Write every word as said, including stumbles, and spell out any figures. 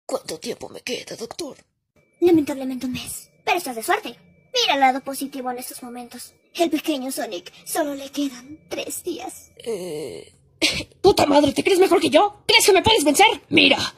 ¿Cuánto tiempo me queda, doctor? Lamentablemente un mes. Pero estás de suerte. Mira el lado positivo en estos momentos. El pequeño Sonic solo le quedan tres días. Eh... ¡Puta madre! ¿Te crees mejor que yo? ¿Crees que me puedes vencer? ¡Mira!